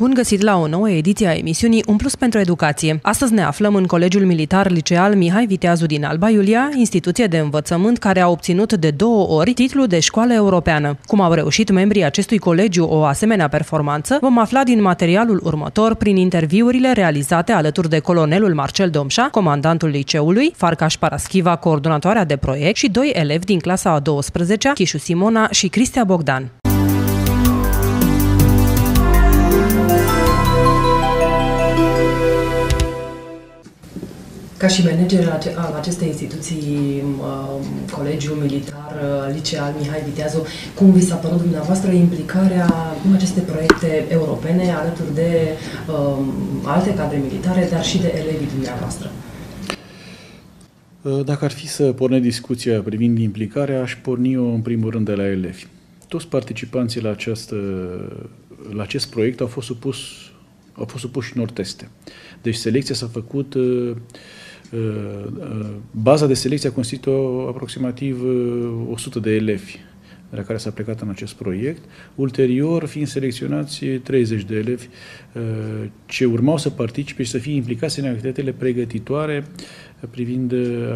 Bun găsit la o nouă ediție a emisiunii Un Plus pentru Educație. Astăzi ne aflăm în Colegiul Militar Liceal Mihai Viteazu din Alba Iulia, instituție de învățământ care a obținut de 2 ori titlul de școală europeană. Cum au reușit membrii acestui colegiu o asemenea performanță, vom afla din materialul următor prin interviurile realizate alături de colonelul Marcel Domșa, comandantul liceului, Farcaș Paraschiva, coordonatoarea de proiect și 2 elevi din clasa a 12-a, Chișu Simona și Cristia Bogdan. Ca și manager al acestei instituții, Colegiul Militar Liceal Mihai Viteazu, cum vi s-a părut dumneavoastră implicarea în aceste proiecte europene alături de alte cadre militare, dar și de elevii dumneavoastră? Dacă ar fi să pornesc discuția privind implicarea, aș porni-o în primul rând de la elevi. Toți participanții la acest proiect au fost supuși unor teste. Deci selecția s-a făcut. Baza de selecție a constituit aproximativ 100 de elevi la care s-a plecat în acest proiect, ulterior fiind selecționați 30 de elevi ce urmau să participe și să fie implicați în activitățile pregătitoare privind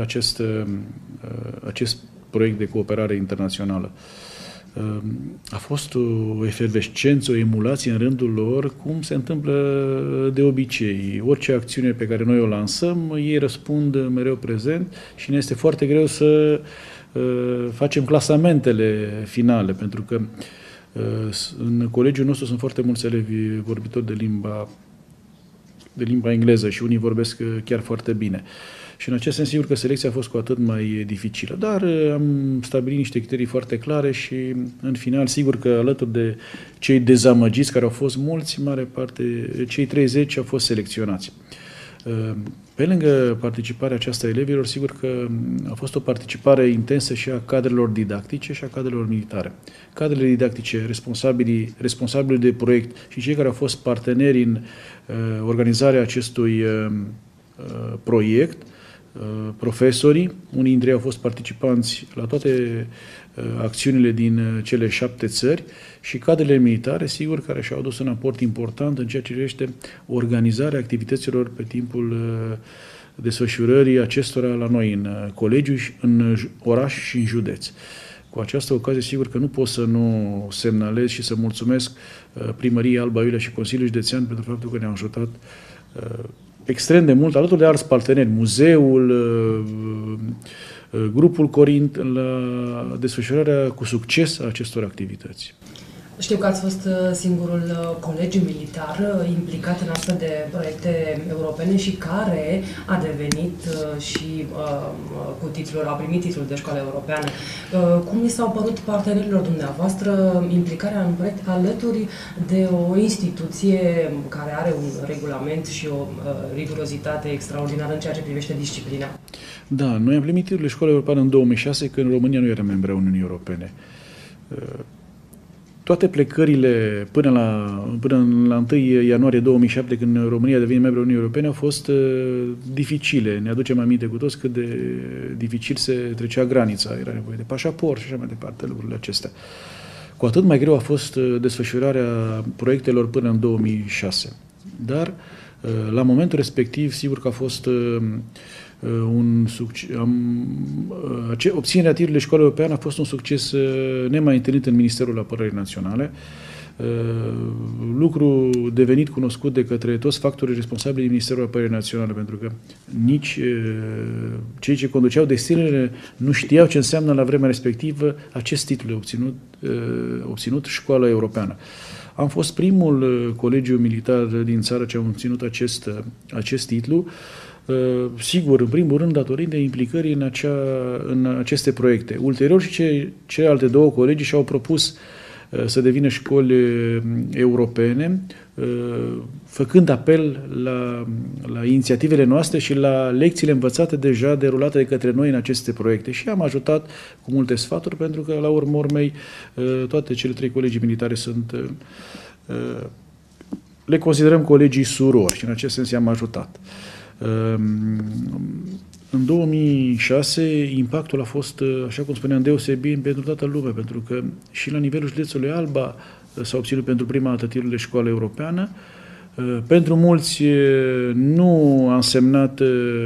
acest proiect de cooperare internațională. A fost o efervescență, o emulație în rândul lor, cum se întâmplă de obicei. Orice acțiune pe care noi o lansăm, ei răspund mereu prezent și ne este foarte greu să facem clasamentele finale, pentru că în colegiul nostru sunt foarte mulți elevi vorbitori de limba engleză și unii vorbesc chiar foarte bine. Și în acest sens, sigur că selecția a fost cu atât mai dificilă. Dar am stabilit niște criterii foarte clare și, în final, sigur că alături de cei dezamăgiți, care au fost mulți, în mare parte, cei 30 au fost selecționați. Pe lângă participarea aceasta a elevilor, sigur că a fost o participare intensă și a cadrelor didactice și a cadrelor militare. Cadrele didactice, responsabili de proiect și cei care au fost parteneri în organizarea acestui proiect, profesorii, unii dintre ei au fost participanți la toate acțiunile din cele 7 țări și cadrele militare, sigur, care și-au adus un aport important în ceea ce privește organizarea activităților pe timpul desfășurării acestora la noi în colegiu, în oraș și în județ. Cu această ocazie, sigur că nu pot să nu semnalez și să mulțumesc Primăriei Alba Iulia și Consiliului Județean pentru faptul că ne-au ajutat extrem de mult, alături de alți parteneri, muzeul, grupul Corint, la desfășurarea cu succes a acestor activități. Știu că ați fost singurul colegiu militar implicat în astfel de proiecte europene și care a devenit și cu titlul, a primit titlul de școală europeană. Cum mi s-au părut partenerilor dumneavoastră implicarea în proiect alături de o instituție care are un regulament și o rigurozitate extraordinară în ceea ce privește disciplina? Da, noi am primit titlul de școală europeană în 2006, când România nu era membra Uniunii Europene. Toate plecările până la 1 ianuarie 2007, când România a devenit membru Uniunii Europene, au fost dificile. Ne aducem aminte cu toți cât de dificil se trecea granița. Era nevoie de pașaport și așa mai departe, lucrurile acestea. Cu atât mai greu a fost desfășurarea proiectelor până în 2006. Dar, la momentul respectiv, sigur că a fost un succes. Obținerea titlului de școală europeană a fost un succes nemai întâlnit în Ministerul Apărării Naționale, lucru devenit cunoscut de către toți factorii responsabili din Ministerul Apărării Naționale, pentru că nici cei ce conduceau destinele nu știau ce înseamnă la vremea respectivă acest titlu obținut școala europeană. Am fost primul colegiu militar din țară ce a obținut acest titlu, sigur, în primul rând, datorind de implicării în aceste proiecte. Ulterior și celelalte 2 colegii și-au propus să devină școli europene, făcând apel la inițiativele noastre și la lecțiile învățate deja derulate de către noi în aceste proiecte. Și am ajutat cu multe sfaturi, pentru că, la urma urmei, toate cele 3 colegii militare le considerăm colegii surori și în acest sens i-am ajutat. În 2006, impactul a fost, așa cum spuneam, deosebit pentru toată lumea, pentru că și la nivelul județului Alba s-a obținut pentru prima dată titlul de școală europeană Pentru mulți nu a însemnat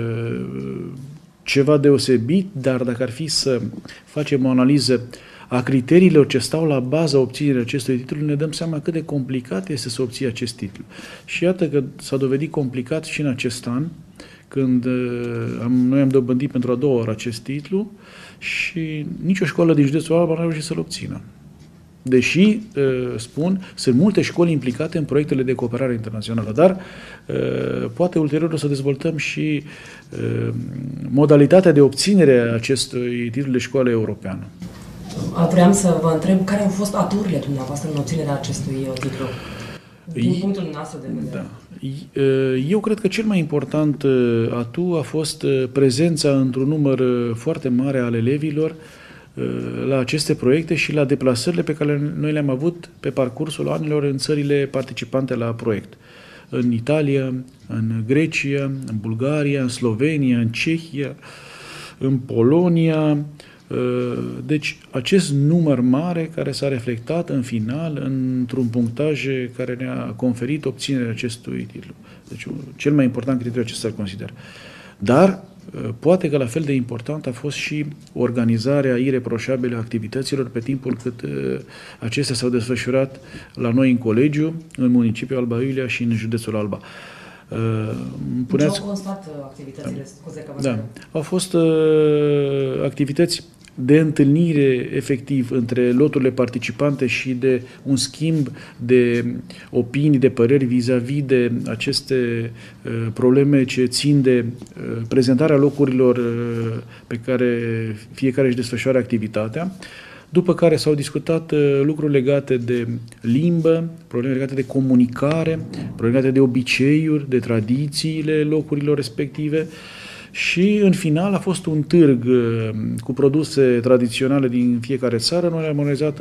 ceva deosebit, dar dacă ar fi să facem o analiză a criteriilor ce stau la baza obținerii acestui titlu, ne dăm seama cât de complicat este să obții acest titlu. Și iată că s-a dovedit complicat și în acest an, când noi am dobândit pentru a doua oară acest titlu și nicio școală din județul Alba nu a reușit să-l obțină. Deși, spun, sunt multe școli implicate în proiectele de cooperare internațională, dar poate ulterior o să dezvoltăm și modalitatea de obținere a acestui titlu de școală europeană. Vreau să vă întreb care au fost aturile dumneavoastră în obținerea acestui titlu, din punctul nostru de vedere. Da. Eu cred că cel mai important atu a fost prezența într-un număr foarte mare al elevilor la aceste proiecte și la deplasările pe care noi le-am avut pe parcursul anilor în țările participante la proiect. În Italia, în Grecia, în Bulgaria, în Slovenia, în Cehia, în Polonia. Deci acest număr mare care s-a reflectat în final într-un punctaj care ne-a conferit obținerea acestui titlu. Deci cel mai important criteriu acesta îl consider. Dar poate că la fel de important a fost și organizarea ireproșabilă a activităților pe timpul cât acestea s-au desfășurat la noi în colegiu, în municipiul Alba Iulia și în județul Alba. Ce au constat activitățile? Scuze că vă da. Au fost activități de întâlnire efectiv între loturile participante și de un schimb de opinii, de păreri vis-a-vis de aceste probleme ce țin de prezentarea locurilor pe care fiecare își desfășoară activitatea, după care s-au discutat lucruri legate de limbă, probleme legate de comunicare, probleme legate de obiceiuri, de tradițiile locurilor respective. Și în final a fost un târg cu produse tradiționale din fiecare țară. Noi le-am organizat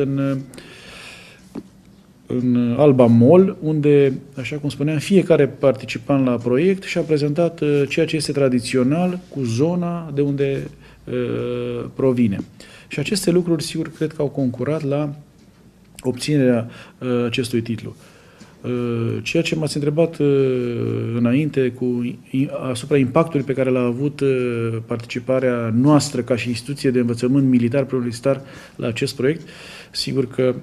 în Alba Mall, unde, așa cum spuneam, fiecare participant la proiect și-a prezentat ceea ce este tradițional cu zona de unde provine. Și aceste lucruri, sigur, cred că au concurat la obținerea acestui titlu. Ceea ce m-ați întrebat înainte asupra impactului pe care l-a avut participarea noastră ca și instituție de învățământ militar preuniversitar la acest proiect, sigur că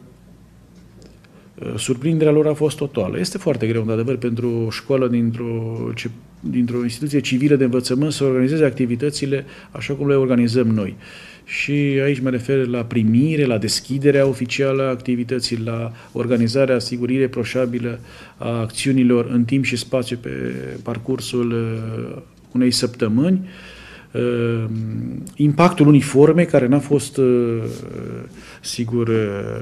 surprinderea lor a fost totală. Este foarte greu, într-adevăr, pentru o școală dintr-o instituție civilă de învățământ să organizeze activitățile așa cum le organizăm noi. Și aici mă refer la primire, la deschiderea oficială a activității, la organizarea, sigur, ireproșabilă a acțiunilor în timp și spațiu pe parcursul unei săptămâni. Impactul uniforme, care n-a fost, sigur,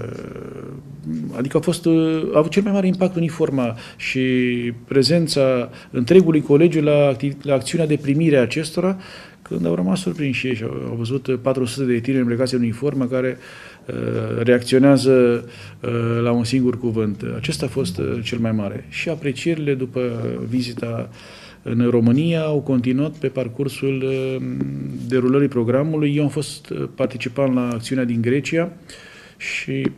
adică a avut cel mai mare impact uniforma și prezența întregului colegiu la acțiunea de primire a acestora, când au rămas surprinși și au văzut 400 de tineri îmbrăcați în uniformă care reacționează la un singur cuvânt. Acesta a fost cel mai mare. Și aprecierile după vizita în România au continuat pe parcursul derulării programului. Eu am fost participant la acțiunea din Grecia și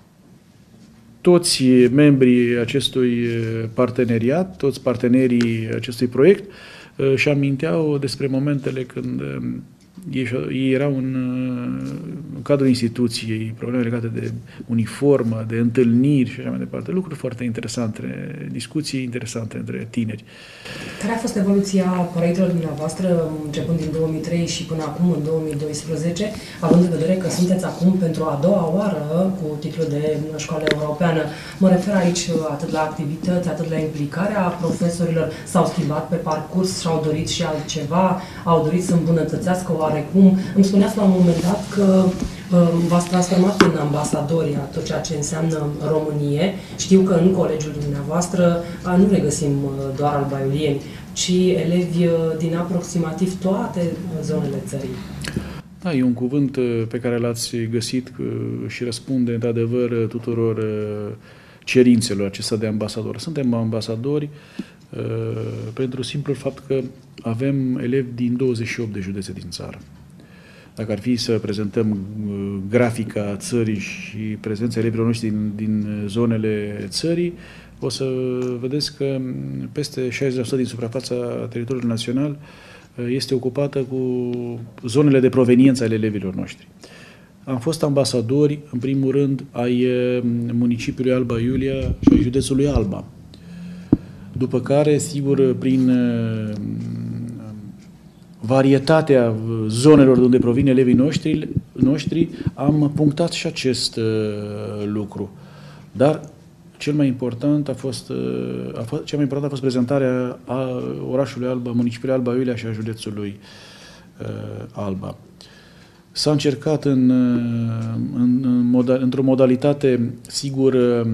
toți membrii acestui parteneriat, toți partenerii acestui proiect, și aminteau despre momentele când ei erau în cadrul instituției, probleme legate de uniformă, de întâlniri și așa mai departe. Lucruri foarte interesante, discuții interesante între tineri. Care a fost evoluția proiectelor dumneavoastră începând din 2003 și până acum în 2012, având în vedere că sunteți acum pentru a doua oară cu titlul de școală europeană? Mă refer aici atât la activități, atât la implicarea profesorilor. S-au schimbat pe parcurs și au dorit și altceva, au dorit să îmbunătățească oarecum. Îmi spuneați la un moment dat că v-ați transformat în ambasadori a tot ceea ce înseamnă Românie. Știu că în colegiul dumneavoastră nu regăsim doar albaiulieni, ci elevi din aproximativ toate zonele țării. Da, e un cuvânt pe care l-ați găsit și răspunde într-adevăr tuturor cerințelor acestea de ambasador. Suntem ambasadori pentru simplul fapt că avem elevi din 28 de județe din țară. Dacă ar fi să prezentăm grafica țării și prezența elevilor noștri din zonele țării, o să vedeți că peste 60% din suprafața teritoriului național este ocupată cu zonele de proveniență ale elevilor noștri. Am fost ambasadori, în primul rând, ai municipiului Alba Iulia și ai județului Alba. După care, sigur, prin varietatea zonelor de unde provin elevii noștri, am punctat și acest lucru. Dar cea mai importantă a fost prezentarea a orașului Alba, municipiului Alba Iulia și a județului Alba. S-a încercat într-o modalitate, sigur,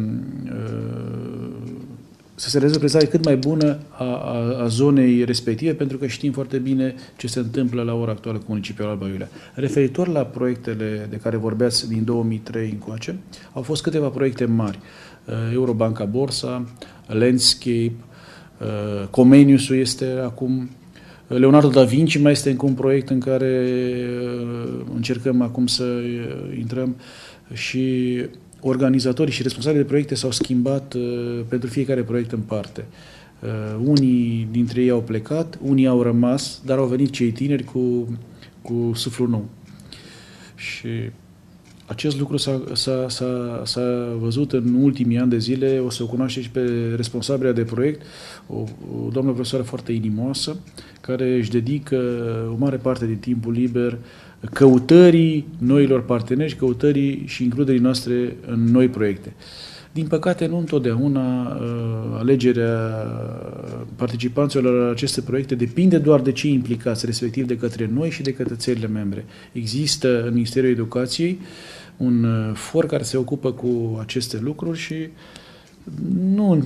să se realizeze o prezentare cât mai bună a zonei respective, pentru că știm foarte bine ce se întâmplă la ora actuală cu municipiul Alba Iulia. Referitor la proiectele de care vorbeați din 2003 încoace, au fost câteva proiecte mari. Eurobanca Borsa, Landscape, Comeniusul este acum, Leonardo da Vinci mai este încă un proiect în care încercăm acum să intrăm și organizatorii și responsabilii de proiecte s-au schimbat pentru fiecare proiect în parte. Unii dintre ei au plecat, unii au rămas, dar au venit cei tineri cu suflu nou. Și acest lucru s-a văzut în ultimii ani de zile, o să o cunoaște și pe responsabilia de proiect, o doamnă profesoară foarte inimoasă, care își dedică o mare parte din timpul liber căutării noilor parteneri, căutării și includerii noastre în noi proiecte. Din păcate, nu întotdeauna alegerea participanților la aceste proiecte depinde doar de cei implicați, respectiv de către noi și de către țările membre. Există în Ministerul Educației un for care se ocupă cu aceste lucruri și nu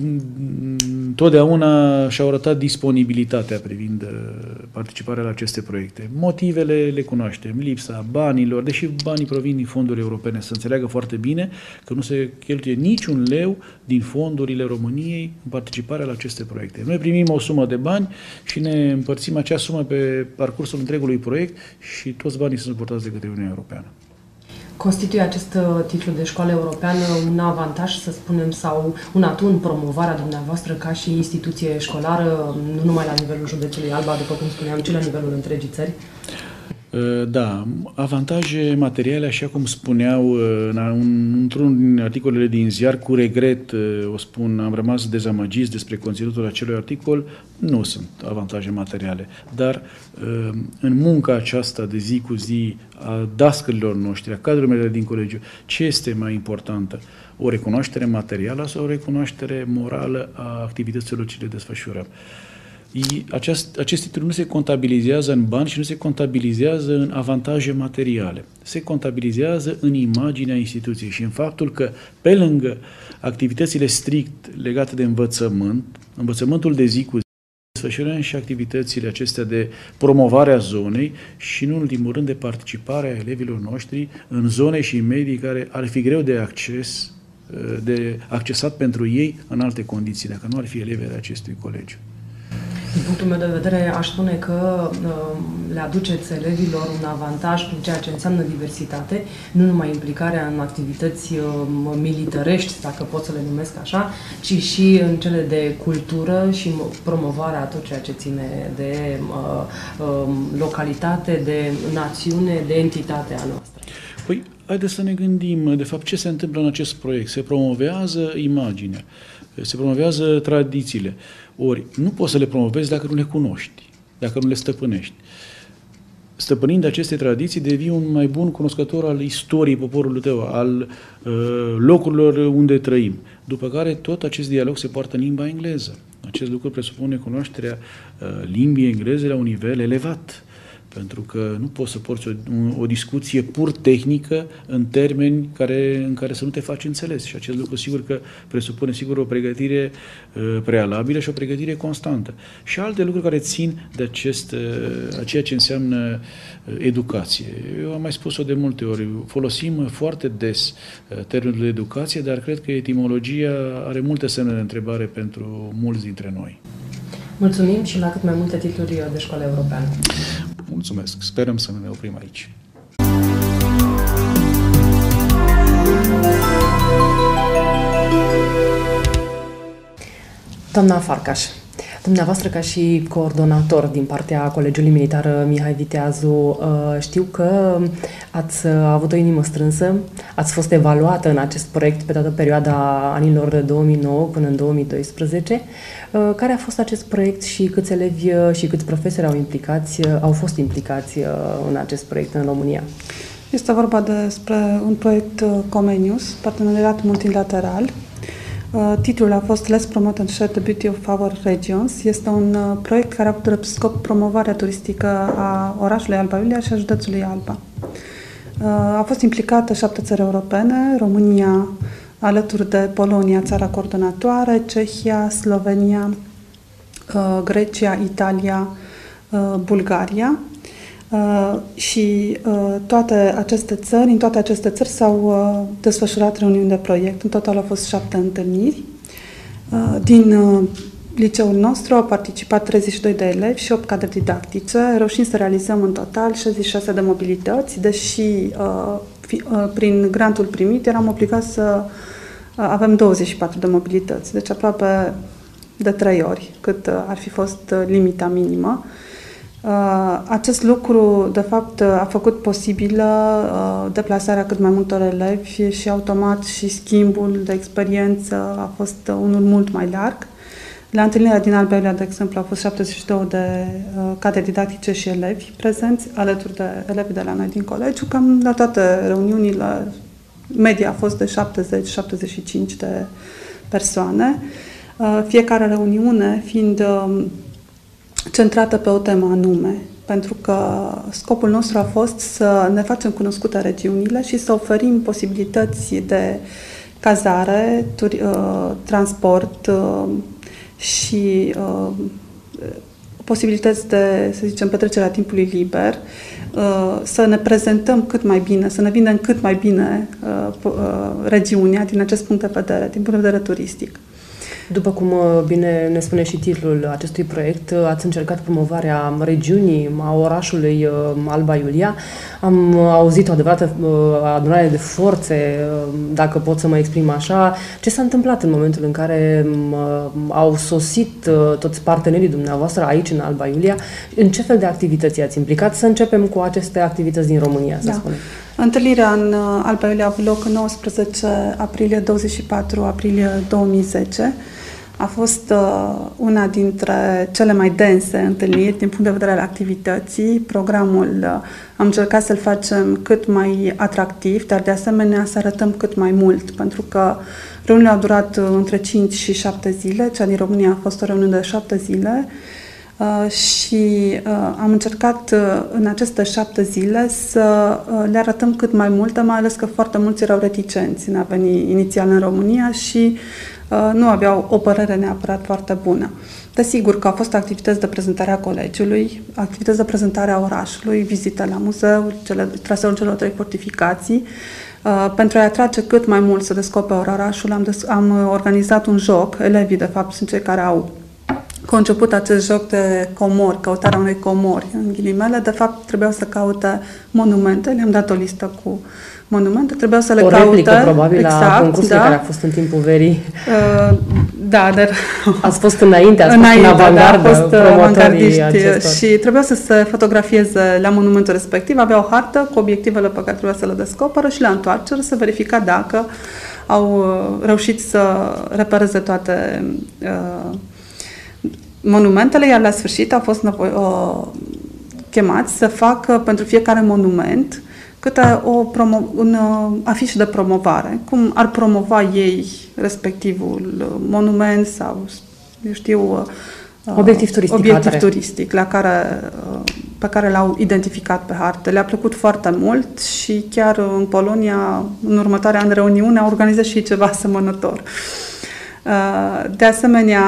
întotdeauna și-au arătat disponibilitatea privind participarea la aceste proiecte. Motivele le cunoaștem, lipsa banilor, deși banii provin din fonduri europene, să înțeleagă foarte bine că nu se cheltuie niciun leu din fondurile României în participarea la aceste proiecte. Noi primim o sumă de bani și ne împărțim acea sumă pe parcursul întregului proiect și toți banii sunt suportați de către Uniunea Europeană. Constituie acest titlu de școală europeană un avantaj, să spunem, sau un atu în promovarea dumneavoastră ca și instituție școlară, nu numai la nivelul județului Alba, după cum spuneam, ci la nivelul întregii țări? Da, avantaje materiale, așa cum spuneau într-unul din articolele din ziar, cu regret, o spun, am rămas dezamăgiți despre conținutul acelui articol, nu sunt avantaje materiale, dar în munca aceasta de zi cu zi a dascălilor noștri, a cadrelor din colegiu, ce este mai importantă? O recunoaștere materială sau o recunoaștere morală a activităților ce le desfășurăm? Acest titlu nu se contabilizează în bani și nu se contabilizează în avantaje materiale. Se contabilizează în imaginea instituției și în faptul că, pe lângă activitățile strict legate de învățământul de zi cu zi, desfășurăm și activitățile acestea de promovare a zonei și, în ultimul rând, de participare a elevilor noștri în zone și medii care ar fi greu de accesat pentru ei în alte condiții, dacă nu ar fi elevii acestui colegiu. Din punctul meu de vedere, aș spune că le aduceți elevilor un avantaj prin ceea ce înseamnă diversitate, nu numai implicarea în activități militărești, dacă pot să le numesc așa, ci și în cele de cultură și promovarea a tot ceea ce ține de localitate, de națiune, de entitatea noastră. Păi, haideți să ne gândim, de fapt, ce se întâmplă în acest proiect. Se promovează imaginea, se promovează tradițiile. Ori, nu poți să le promovezi dacă nu le cunoști, dacă nu le stăpânești. Stăpânind aceste tradiții, devii un mai bun cunoscător al istoriei poporului tău, al locurilor unde trăim. După care tot acest dialog se poartă în limba engleză. Acest lucru presupune cunoașterea limbii engleze la un nivel elevat. Pentru că nu poți să porți o discuție pur tehnică în termeni în care să nu te faci înțeles. Și acest lucru sigur că presupune sigur o pregătire prealabilă și o pregătire constantă. Și alte lucruri care țin de a ceea ce înseamnă educație. Eu am mai spus-o de multe ori. Folosim foarte des termenul de educație, dar cred că etimologia are multe semne de întrebare pentru mulți dintre noi. Mulțumim și la cât mai multe titluri de școală europeană. Mulțumesc. Sperăm să ne oprim aici. Doamna Farcaș, dumneavoastră ca și coordonator din partea Colegiului Militar Mihai Viteazu, știu că ați avut o inimă strânsă, ați fost evaluată în acest proiect pe toată perioada anilor 2009 până în 2012. Care a fost acest proiect și câți elevi și câți profesori au fost implicați în acest proiect în România? Este vorba despre un proiect Comenius, parteneriat multilateral. Titlul a fost Let's Promote and Share the Beauty of Our Regions. Este un proiect care a avut drept scop promovarea turistică a orașului Alba Iulia și a județului Alba. A fost implicată 7 țări europene, România alături de Polonia, țara coordonatoare, Cehia, Slovenia, Grecia, Italia, Bulgaria. Și în toate aceste țări s-au desfășurat reuniuni de proiect. În total au fost 7 întâlniri. Din liceul nostru au participat 32 de elevi și 8 cadre didactice, reușind să realizăm în total 66 de mobilități, deși prin grantul primit eram obligați să avem 24 de mobilități, deci aproape de 3 ori cât ar fi fost limita minimă. Acest lucru, de fapt, a făcut posibilă deplasarea cât mai multor elevi și automat și schimbul de experiență a fost unul mult mai larg. La întâlnirea din Alba Iulia, de exemplu, au fost 72 de cadre didactice și elevi prezenți, alături de elevii de la noi din colegiu. Cam la toate reuniunile, media a fost de 70-75 de persoane. Fiecare reuniune fiind centrată pe o temă anume, pentru că scopul nostru a fost să ne facem cunoscute regiunile și să oferim posibilități de cazare, transport și posibilități de, să zicem, petrecerea timpului liber, să ne prezentăm cât mai bine, să ne vindem cât mai bine regiunea din acest punct de vedere, din punct de vedere turistic. După cum bine ne spune și titlul acestui proiect, ați încercat promovarea regiunii, a orașului Alba Iulia. Am auzit o adevărată adunare de forțe, dacă pot să mă exprim așa. Ce s-a întâmplat în momentul în care au sosit toți partenerii dumneavoastră aici în Alba Iulia? În ce fel de activități ați implicat? Să începem cu aceste activități din România, să spunem. Întâlnirea în Alba Iulia a avut loc în 19 aprilie, 24 aprilie 2010. A fost una dintre cele mai dense întâlniri din punct de vedere al activității. Programul am încercat să-l facem cât mai atractiv, dar de asemenea să arătăm cât mai mult, pentru că reuniunile au durat între 5 și 7 zile. Cea din România a fost o reuniune de 7 zile. Și am încercat în aceste 7 zile să le arătăm cât mai multe, mai ales că foarte mulți erau reticenți în a veni inițial în România și nu aveau o părere neapărat foarte bună. Desigur că au fost activități de prezentare a colegiului, activități de prezentare a orașului, vizite la muzeu, traseul celor 3 fortificații. Pentru a-i atrage cât mai mult să descopere orașul, am organizat un joc. Elevii, de fapt, sunt cei care au conceput acest joc de comori, căutarea unei comori, în ghilimele. De fapt, trebuiau să caute monumente. Le-am dat o listă cu monumente. Trebuiau să le caute. O replică, probabil, la concursul care a fost în timpul verii. Da, dar... Ați fost înainte, ați fost în avangardă, fost avangardiști și trebuia să se fotografieze la monumentul respectiv. Avea o hartă cu obiectivele pe care trebuia să le descoperă și la întoarcere să verifica dacă au reușit să repereze toate monumentele, iar la sfârșit au fost chemați să facă pentru fiecare monument câte un afiș de promovare. Cum ar promova ei respectivul monument sau, eu știu, obiectiv turistic pe care l-au identificat pe hartă. Le-a plăcut foarte mult și chiar în Polonia, în următoarea an reuniune, au organizat și ceva asemănător. De asemenea,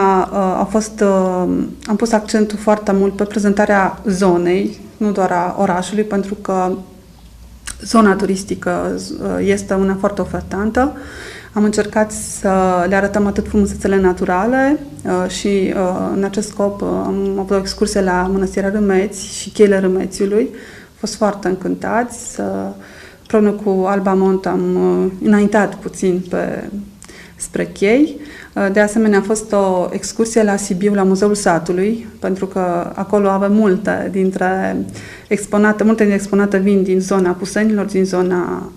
am pus accentul foarte mult pe prezentarea zonei, nu doar a orașului, pentru că zona turistică este una foarte ofertantă. Am încercat să le arătăm atât frumusețele naturale și în acest scop am avut o excursie la Mănăstirea Râmeți și cheile Râmețiului. Am fost foarte încântați. Împreună cu Alba Mont am înaintat puțin pe spre chei. De asemenea, a fost o excursie la Sibiu, la Muzeul Satului, pentru că acolo avem multe dintre exponate vin din zona Pusenilor, din zona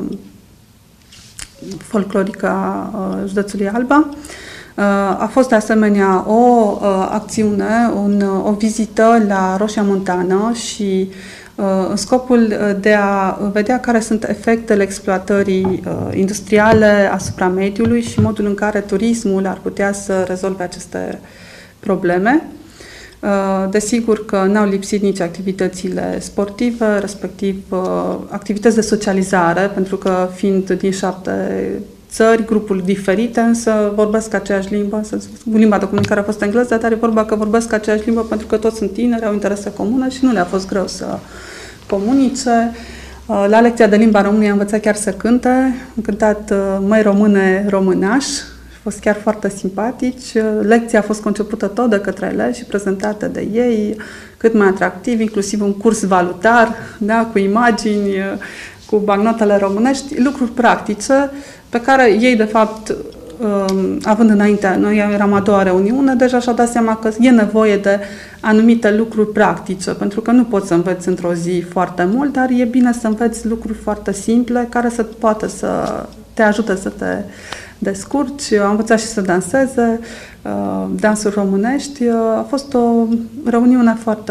folclorică a județului Alba. A fost de asemenea o acțiune, o vizită la Roșia Montană și în scopul de a vedea care sunt efectele exploatării industriale asupra mediului și modul în care turismul ar putea să rezolve aceste probleme. Desigur că n-au lipsit nici activitățile sportive, respectiv activități de socializare, pentru că fiind din 7 țări, grupuri diferite, însă vorbesc aceeași limbă, limba de comunicare a fost engleză, dar e vorba că vorbesc aceeași limbă pentru că toți sunt tineri, au interese comune și nu le-a fost greu să comunice. La lecția de limba română am învățat chiar să cânte, am cântat Măi române, românaș, a fost chiar foarte simpatici. Lecția a fost concepută tot de către elevi și prezentată de ei, cât mai atractiv, inclusiv un curs valutar, da, cu imagini, cu bancnotele românești, lucruri practice pe care ei, de fapt, având înainte, noi eram a doua reuniune, deja și-au dat seama că e nevoie de anumite lucruri practice, pentru că nu poți să înveți într-o zi foarte mult, dar e bine să înveți lucruri foarte simple care să poată să te ajute să te descurci. Am învățat și să danseze, dansuri românești. A fost o reuniune foarte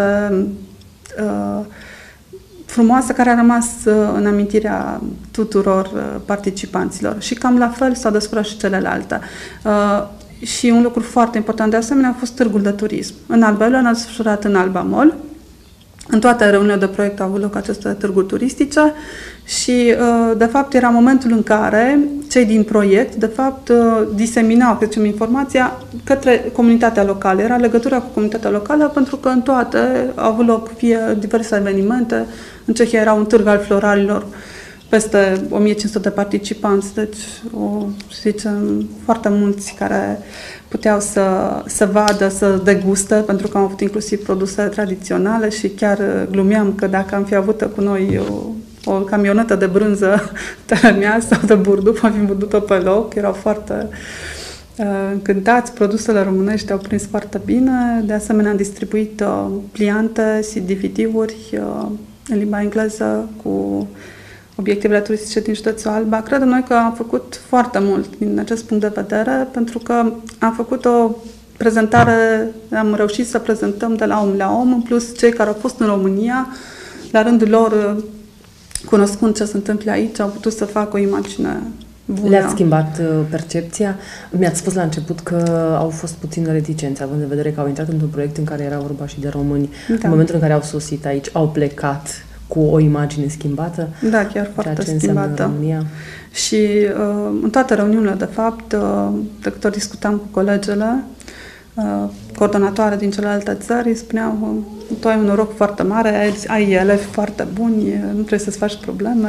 frumoasă, care a rămas în amintirea tuturor participanților. Și cam la fel s-au desfășurat și celelalte. Și un lucru foarte important de asemenea a fost târgul de turism. În Alba Iulia, a desfășurat în Alba Mall. În toate reuniunile de proiect au avut loc aceste târguri turistice și, de fapt, era momentul în care cei din proiect, de fapt, diseminau, să zicem, informația către comunitatea locală. Era legătura cu comunitatea locală pentru că în toate au avut loc fie diverse evenimente. În Cehia era un târg al floralilor, peste 1500 de participanți, deci, să zicem, foarte mulți care puteau să vadă, să deguste, pentru că am avut inclusiv produse tradiționale și chiar glumeam că dacă am fi avut cu noi o camionetă de brânză tărămea sau de burdup, am fi vândut-o pe loc, erau foarte încântați, produsele românești au prins foarte bine, de asemenea am distribuit pliante și DVD-uri în limba engleză cu obiectivele turistice din județul Alba. Credem noi că am făcut foarte mult din acest punct de vedere, pentru că am făcut o prezentare, am reușit să prezentăm de la om la om, în plus cei care au fost în România, la rândul lor, cunoscând ce se întâmplă aici, au putut să facă o imagine bună. Le-ați schimbat percepția? Mi-ați spus la început că au fost puține reticențe, având în vedere că au intrat într-un proiect în care era vorba și de români. Da. În momentul în care au sosit aici, au plecat cu o imagine schimbată? Da, chiar foarte schimbată. Și în toate reuniunile, de fapt, de câte ori discutam cu colegele, coordonatoare din celelalte țări, spuneau: tu ai un noroc foarte mare, ai elevi foarte buni, nu trebuie să-ți faci probleme.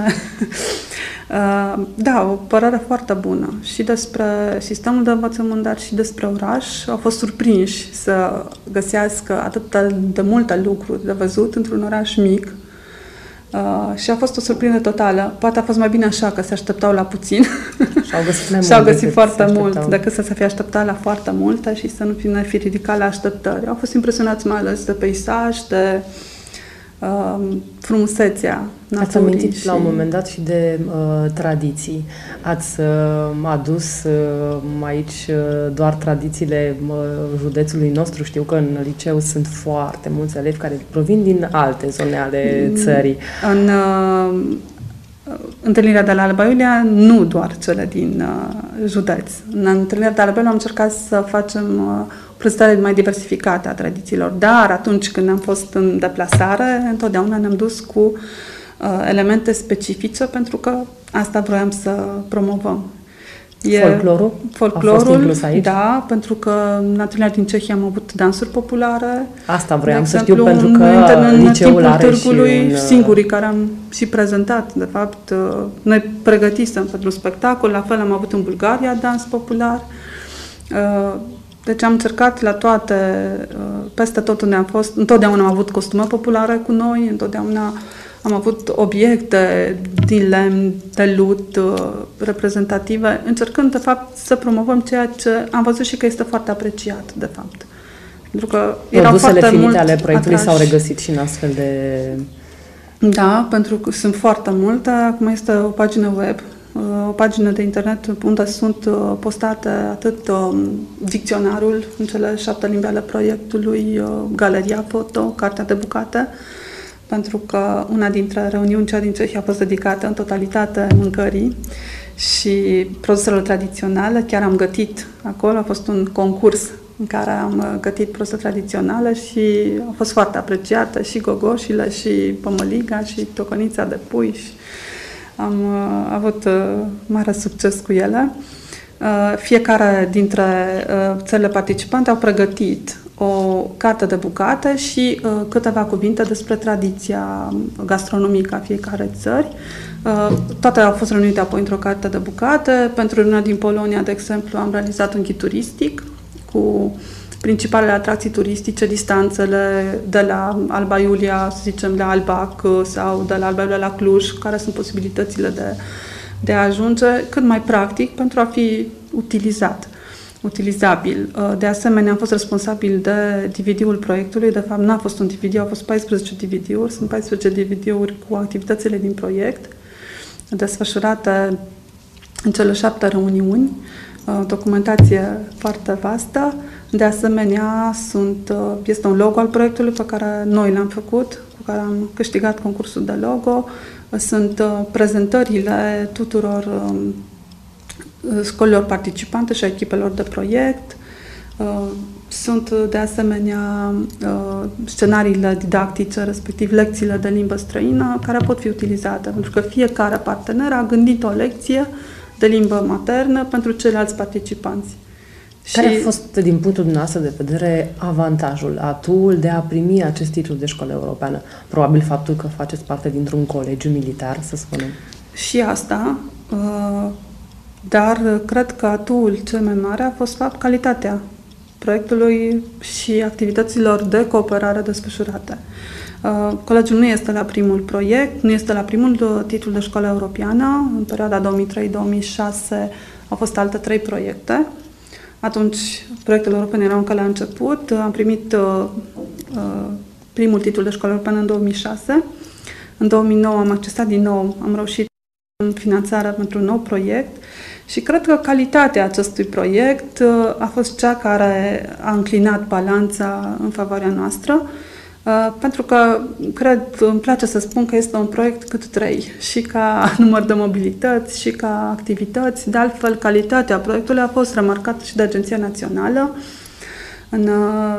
Da, o părere foarte bună și despre sistemul de învățământ, dar și despre oraș. Au fost surprinși să găsească atât de multe lucruri de văzut într-un oraș mic. Și a fost o surprindere totală. Poate a fost mai bine așa, că se așteptau la puțin. Și-au găsit foarte mult decât să se fie așteptat la foarte multe și să nu fi ridicat la așteptări. Au fost impresionați mai ales de peisaj, de frumusețea naturii. Ați amintit la un moment dat și de tradiții. Ați adus aici doar tradițiile județului nostru. Știu că în liceu sunt foarte mulți elevi care provin din alte zone ale țării. În întâlnirea de la Alba Iulia, nu doar cele din județ. În întâlnirea de la Alba Iulia am încercat să facem o prezentare mai diversificată a tradițiilor, dar atunci când am fost în deplasare, întotdeauna ne-am dus cu elemente specifice, pentru că asta vroiam să promovăm. Folclorul a fost inclus aici? Da, pentru că în atelier din Cehia am avut dansuri populare. Asta vroiam să știu, pentru că liceul are târgului, singurii care am și prezentat, de fapt. Noi pregătisem pentru spectacol, la fel am avut în Bulgaria dans popular. Deci am încercat la toate, peste tot unde am fost, întotdeauna am avut costume populare cu noi, întotdeauna Am avut obiecte din lemn, de lut, reprezentative, încercând, de fapt, să promovăm ceea ce am văzut și că este foarte apreciat, de fapt. Pentru că erau foarte finite mult ale proiectului atrași. s-au regăsit și în astfel de... Da, pentru că sunt foarte multe. Acum este o pagină web, o pagină de internet unde sunt postate atât dicționarul în cele 7 limbi ale proiectului, galeria foto, cartea de bucate, pentru că una dintre reuniuni, cea din Cehia, a fost dedicată în totalitate mâncării și produselor tradiționale. Chiar am gătit acolo, a fost un concurs în care am gătit produse tradiționale și a fost foarte apreciată, și gogoșile, și pămăliga, și tocănița de pui. Și am avut mare succes cu ele. Fiecare dintre țările participante au pregătit o carte de bucate și câteva cuvinte despre tradiția gastronomică a fiecare țări. Toate au fost reunite apoi într-o carte de bucate. Pentru reuniunea din Polonia, de exemplu, am realizat un ghid turistic cu principalele atracții turistice, distanțele de la Alba Iulia, să zicem, la Albac sau de la Alba Iulia la Cluj, care sunt posibilitățile de a ajunge cât mai practic pentru a fi utilizabil. De asemenea, am fost responsabil de DVD-ul proiectului. De fapt, n-a fost un DVD, au fost 14 DVD-uri. Sunt 14 DVD-uri cu activitățile din proiect, desfășurate în cele 7 reuniuni. Documentație foarte vastă. De asemenea, este un logo al proiectului pe care noi l-am făcut, cu care am câștigat concursul de logo. Sunt prezentările tuturor școlilor participante și a echipelor de proiect. Sunt, de asemenea, scenariile didactice, respectiv lecțiile de limbă străină, care pot fi utilizate, pentru că fiecare partener a gândit o lecție de limbă maternă pentru ceilalți participanți. Care a fost, din punctul dumneavoastră de vedere, avantajul, atuul de a primi acest titlu de școală europeană? Probabil faptul că faceți parte dintr-un colegiu militar, să spunem. Și asta, dar cred că atuul cel mai mare a fost, fapt, calitatea proiectului și activităților de cooperare desfășurate. Colegiul nu este la primul proiect, nu este la primul titlu de școală europeană. În perioada 2003-2006 au fost alte 3 proiecte. Atunci, proiectele europene erau încă la început. Am primit primul titlu de școală europeană în 2006. În 2009 am accesat din nou, am reușit finanțarea pentru un nou proiect și cred că calitatea acestui proiect a fost cea care a înclinat balanța în favoarea noastră, pentru că, îmi place să spun că este un proiect cât 3, și ca număr de mobilități, și ca activități. De altfel, calitatea proiectului a fost remarcată și de Agenția Națională. În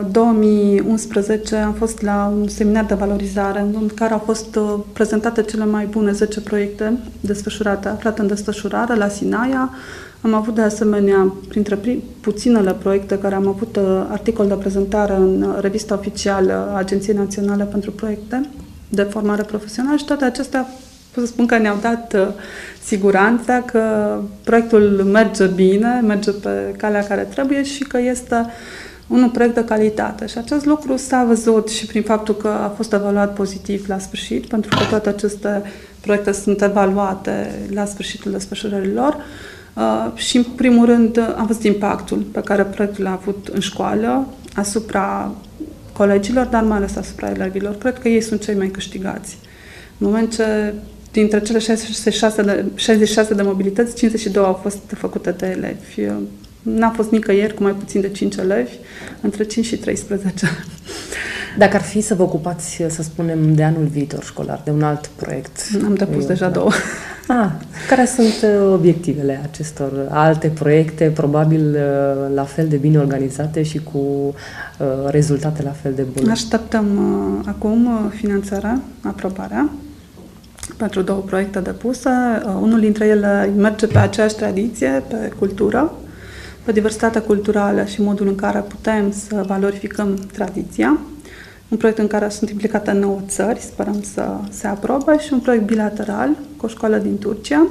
2011 am fost la un seminar de valorizare în care au fost prezentate cele mai bune 10 proiecte desfășurate, aflate în desfășurare la Sinaia. Am avut, de asemenea, printre puținele proiecte care am avut articol de prezentare în revista oficială a Agenției Naționale pentru Proiecte de Formare Profesională și toate acestea, pot să spun că ne-au dat siguranța că proiectul merge bine, merge pe calea care trebuie și că este un proiect de calitate. Și acest lucru s-a văzut și prin faptul că a fost evaluat pozitiv la sfârșit, pentru că toate aceste proiecte sunt evaluate la sfârșitul desfășurării lor. Și, în primul rând, am văzut impactul pe care proiectul l-a avut în școală, asupra colegilor, dar mai ales asupra elevilor. Cred că ei sunt cei mai câștigați. În moment ce, dintre cele 66 de mobilități, 52 au fost făcute de elevi. N-a fost nicăieri cu mai puțin de 5 elevi, între 5 și 13. Dacă ar fi să vă ocupați, să spunem, de anul viitor școlar, de un alt proiect? Am depus deja 2. Care sunt obiectivele acestor alte proiecte, probabil la fel de bine organizate și cu rezultate la fel de bune? Așteptăm acum finanțarea, aprobarea pentru 2 proiecte depuse. Unul dintre ele merge pe aceeași tradiție, pe cultură, pe diversitatea culturală și modul în care putem să valorificăm tradiția. Un proiect în care sunt implicate 9 țări, sperăm să se aprobe, și un proiect bilateral cu o școală din Turcia,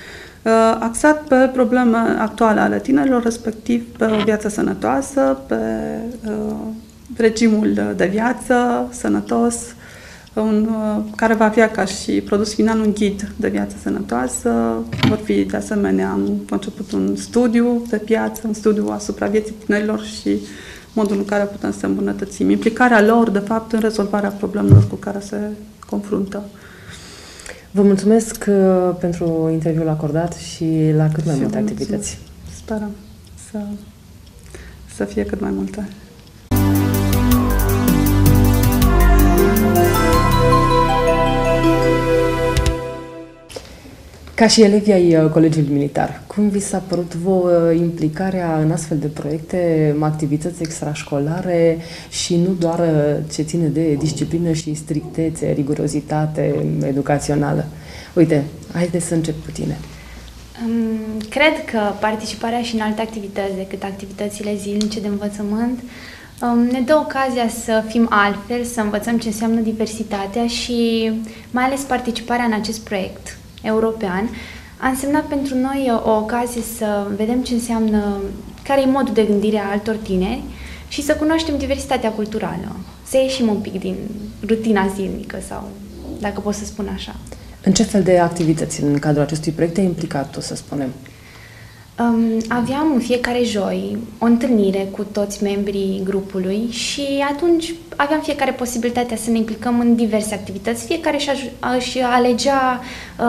axat pe probleme actuale ale tinerilor, respectiv pe o viață sănătoasă, pe regimul de viață sănătos, care va avea ca și produs final un ghid de viață sănătoasă. Vor fi, de asemenea, am conceput un studiu de piață, un studiu asupra vieții tinerilor și modul în care putem să îmbunătățim implicarea lor, de fapt, în rezolvarea problemelor cu care se confruntă. Vă mulțumesc pentru interviul acordat și la cât mai multe activități. Sperăm să fie cât mai multe. Ca și elevii ai Colegiului Militar, cum vi s-a părut vouă implicarea în astfel de proiecte, activități extrașcolare și nu doar ce ține de disciplină și strictețe, rigurozitate educațională? Uite, haideți să încep cu tine. Cred că participarea și în alte activități decât activitățile zilnice de învățământ ne dă ocazia să fim altfel, să învățăm ce înseamnă diversitatea și mai ales participarea în acest proiect european a însemnat pentru noi o ocazie să vedem ce înseamnă, care e modul de gândire a altor tineri și să cunoaștem diversitatea culturală, să ieșim un pic din rutina zilnică sau, dacă pot să spun așa. În ce fel de activități în cadrul acestui proiect te-ai implicat tu, să spunem? Aveam în fiecare joi o întâlnire cu toți membrii grupului și atunci aveam fiecare posibilitatea să ne implicăm în diverse activități. Fiecare își alegea,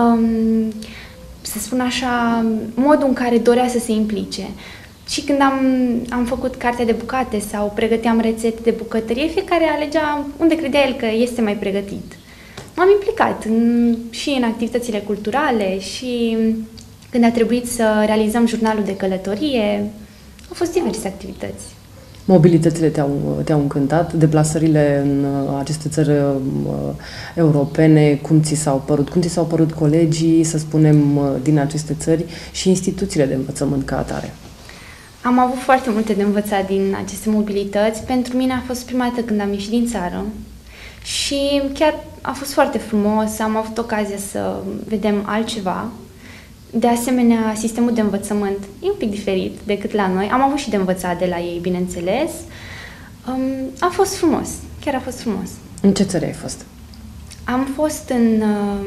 să spun așa, modul în care dorea să se implice. Și când am făcut cartea de bucate sau pregăteam rețete de bucătărie, fiecare alegea unde credea el că este mai pregătit. M-am implicat și în activitățile culturale și când a trebuit să realizăm jurnalul de călătorie, au fost diverse activități. Mobilitățile te-au încântat? Deplasările în aceste țări europene, cum ți s-au părut? Cum ți s-au părut colegii, să spunem, din aceste țări și instituțiile de învățământ ca atare? Am avut foarte multe de învățat din aceste mobilități. Pentru mine a fost prima dată când am ieșit din țară și chiar a fost foarte frumos, am avut ocazia să vedem altceva. De asemenea, sistemul de învățământ e un pic diferit decât la noi. Am avut și de învățat de la ei, bineînțeles. A fost frumos, chiar a fost frumos. În ce țări ai fost? Am fost în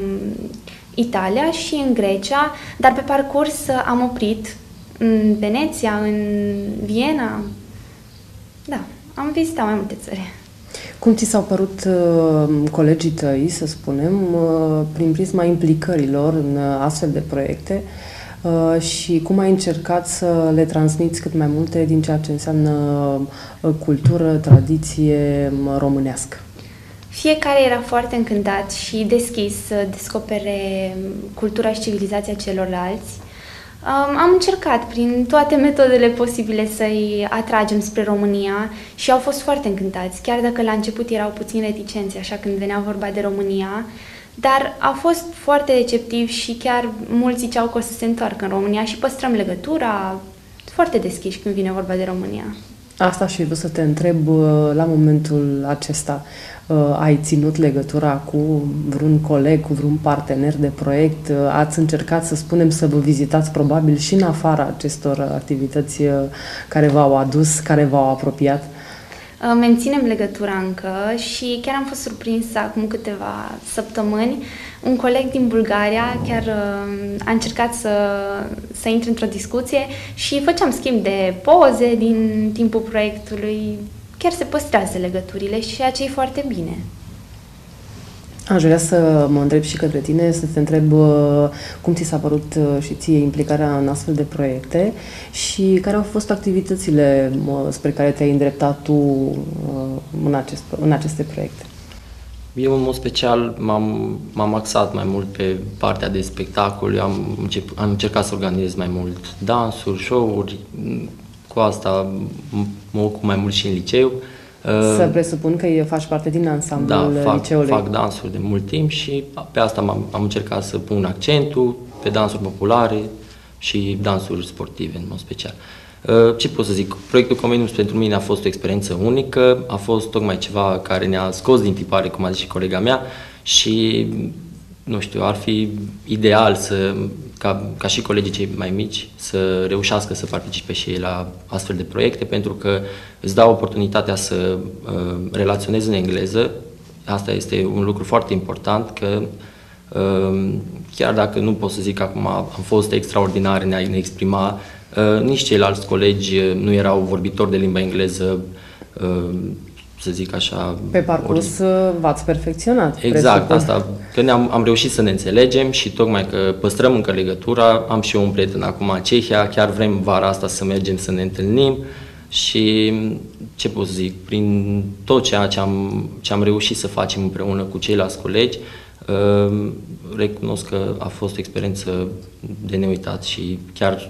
Italia și în Grecia, dar pe parcurs am oprit în Veneția, în Viena. Da, am vizitat mai multe țări. Cum ți s-au părut colegii tăi, să spunem, prin prisma implicărilor în astfel de proiecte și cum ai încercat să le transmiți cât mai multe din ceea ce înseamnă cultură, tradiție românească? Fiecare era foarte încântat și deschis să descopere cultura și civilizația celorlalți. Am încercat prin toate metodele posibile să-i atragem spre România și au fost foarte încântați, chiar dacă la început erau puțin reticenți, așa când venea vorba de România, dar au fost foarte receptivi și chiar mulți ziceau că o să se întoarcă în România și păstrăm legătura, foarte deschiși când vine vorba de România. Asta și vreau să te întreb, la momentul acesta, ai ținut legătura cu vreun coleg, cu vreun partener de proiect? Ați încercat, să spunem, să vă vizitați probabil și în afara acestor activități care v-au adus, care v-au apropiat? Menținem legătura încă și chiar am fost surprinsă acum câteva săptămâni. Un coleg din Bulgaria chiar a încercat să intre într-o discuție și făceam schimb de poze din timpul proiectului. Chiar se păstrează legăturile și ceea ce e foarte bine. Aș vrea să mă întreb și către tine, să te întreb cum ți s-a părut și ție implicarea în astfel de proiecte și care au fost activitățile spre care te-ai îndreptat tu în aceste proiecte. Eu, în mod special, m-am axat mai mult pe partea de spectacol. Am încercat să organizez mai mult dansuri, show-uri. Cu asta mă ocup mai mult și în liceu. Să presupun că faci parte din ansamblul liceului. Fac dansuri de mult timp și pe asta am încercat să pun accentul pe dansuri populare și dansuri sportive în mod special. Ce pot să zic? Proiectul Comenius pentru mine a fost o experiență unică, a fost tocmai ceva care ne-a scos din tipare, cum a zis și colega mea, și nu știu, ar fi ideal ca și colegii cei mai mici să reușească să participe și ei la astfel de proiecte, pentru că îți dau oportunitatea să relaționezi în engleză asta este un lucru foarte important, că chiar dacă nu pot să zic că acum am fost extraordinar în a ne exprima, nici ceilalți colegi nu erau vorbitori de limba engleză, să zic așa. Pe parcurs v-ați perfecționat. Exact, asta, că am reușit să ne înțelegem și tocmai că păstrăm încă legătura. Am și eu un prieten acum în Cehia, chiar vrem vara asta să mergem să ne întâlnim și ce pot să zic, prin tot ceea ce am reușit să facem împreună cu ceilalți colegi, recunosc că a fost o experiență de neuitat și chiar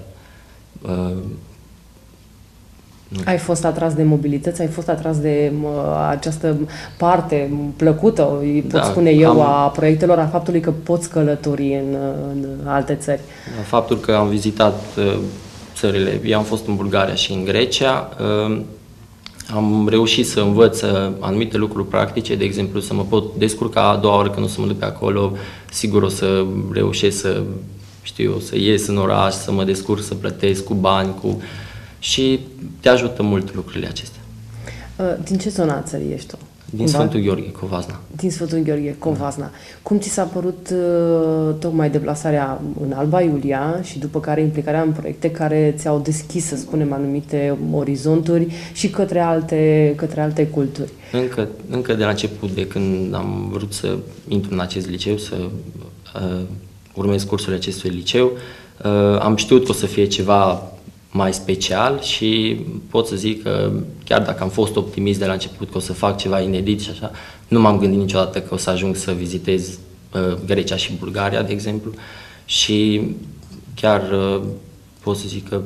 ai fost atras de mobilități, ai fost atras de această parte plăcută, îi pot spune eu, a proiectelor, a faptului că poți călători în alte țări. Faptul că am vizitat țările, eu am fost în Bulgaria și în Grecia, am reușit să învăț anumite lucruri practice, de exemplu să mă pot descurca a doua oră când o să mă duc pe acolo, sigur o să reușesc să ies în oraș, să mă descurc, să plătesc cu bani, și te ajută mult lucrurile acestea. Din ce zona țării ești tu? Din Sfântul Gheorghe, Covasna. Din Sfântul Gheorghe, Covasna. Cum ți s-a părut tocmai deplasarea în Alba Iulia și după care implicarea în proiecte care ți-au deschis, să spunem, anumite orizonturi și către alte culturi? Încă de la început, de când am vrut să intru în acest liceu, să urmez cursurile acestui liceu, am știut că o să fie ceva mai special și pot să zic că chiar dacă am fost optimist de la început că o să fac ceva inedit și așa, nu m-am gândit niciodată că o să ajung să vizitez Grecia și Bulgaria, de exemplu, și chiar pot să zic că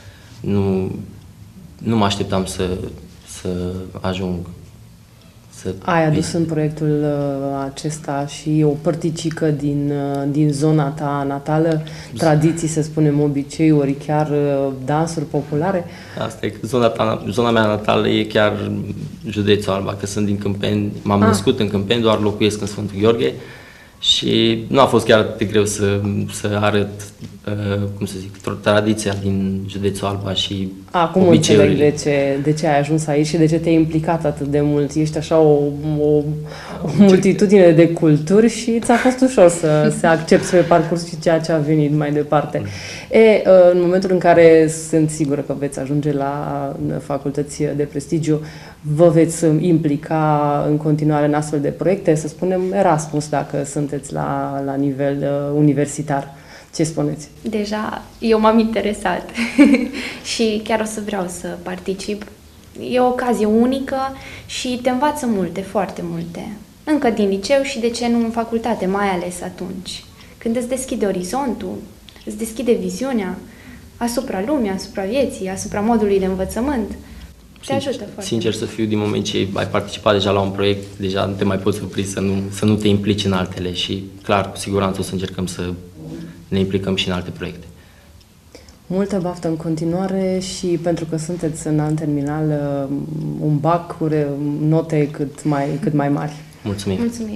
nu mă așteptam să ajung. Ai adus în proiectul acesta și o părticică din zona ta natală, tradiții, să spunem, obiceiuri, chiar dansuri populare? Asta e că zona mea natală e chiar județul Alba, că sunt din Câmpeni, m-am născut în Câmpeni, doar locuiesc în Sfântul Gheorghe și nu a fost chiar atât de greu să arăt, cum să zic, tradiția din județul Alba și acum înțeleg de ce ai ajuns aici și de ce te-ai implicat atât de mult. Ești așa o multitudine de culturi și ți-a fost ușor să accepti pe parcurs și ceea ce a venit mai departe. În momentul în care sunt sigură că veți ajunge la facultăți de prestigiu, vă veți implica în continuare în astfel de proiecte, să spunem Erasmus, dacă sunteți la nivel universitar. Ce spuneți? Deja eu m-am interesat și chiar o să vreau să particip. E o ocazie unică și te învață multe, foarte multe. Încă din liceu și de ce nu în facultate, mai ales atunci. Când îți deschide orizontul, îți deschide viziunea asupra lumii, asupra vieții, asupra modului de învățământ. Te ajută foarte. Sincer să fiu, din moment ce ai participat deja la un proiect, deja nu te mai poți opri să nu te implici în altele și clar, cu siguranță o să încercăm să ne implicăm și în alte proiecte. Multă baftă în continuare și pentru că sunteți în an terminal, un bac cu note cât mai mari. Mulțumim! Mulțumim!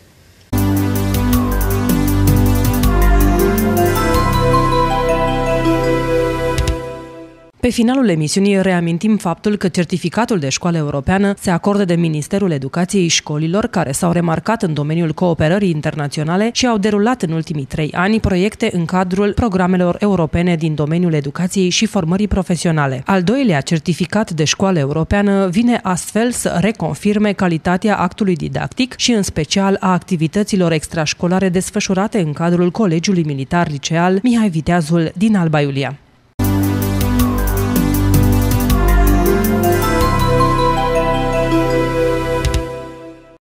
Pe finalul emisiunii reamintim faptul că certificatul de școală europeană se acordă de Ministerul Educației școlilor care s-au remarcat în domeniul cooperării internaționale și au derulat în ultimii 3 ani proiecte în cadrul programelor europene din domeniul educației și formării profesionale. Al doilea certificat de școală europeană vine astfel să reconfirme calitatea actului didactic și în special a activităților extrașcolare desfășurate în cadrul Colegiului Militar Liceal Mihai Viteazul din Alba Iulia.